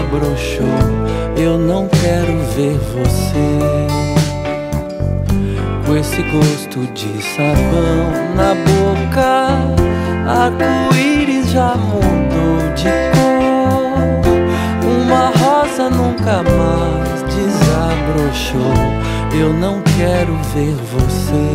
desabrochou. Eu não quero ver você com esse gosto de sabão na boca. Arco-íris já mudou de cor. Uma rosa nunca mais desabrochou. Eu não quero ver você.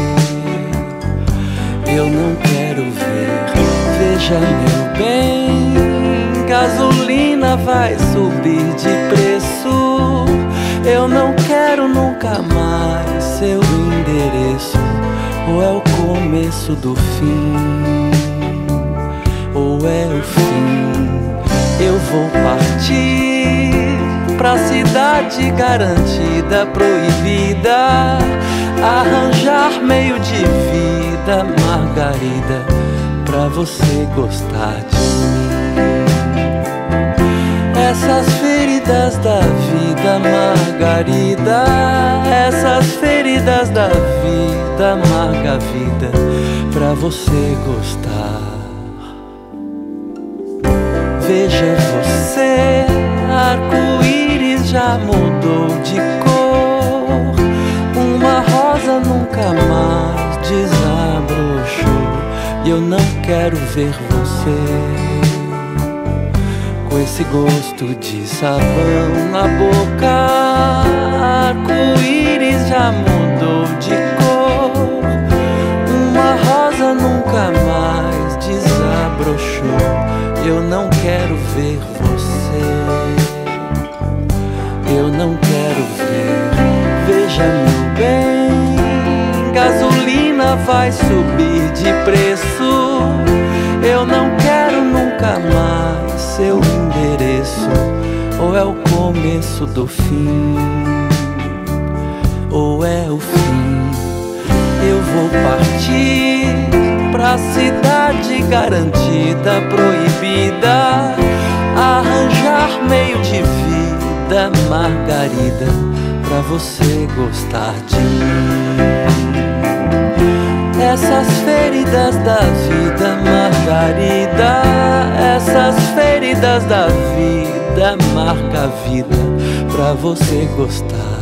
Eu não quero ver. Veja, meu bem, gasolina vai subir de preço. Eu não quero nunca mais seu endereço. Ou é o começo do fim, ou é o fim. Eu vou partir pra cidade garantida, proibida, arranjar meio de vida, Margarida, pra você gostar de mim. Essas feridas da vida, Margarida, essas feridas da vida, amarga vida, pra você gostar. Veja você, arco-íris já mudou de cor. Uma rosa nunca mais desabrochou. E eu não quero ver você com esse gosto de sabão na boca. Arco-íris já mudou de cor. Uma rosa nunca mais desabrochou. Eu não quero ver você. Eu não quero ver. Veja, meu bem, gasolina vai subir de preço. Eu não quero nunca mais seu endereço. Ou é o começo do fim, ou é o fim. Eu vou partir pra cidade garantida, proibida, arranjar meio de vida, Margarida, pra você gostar de mim. Essas feridas da vida, Margarida, essas feridas da vida, marca a vida, pra você gostar.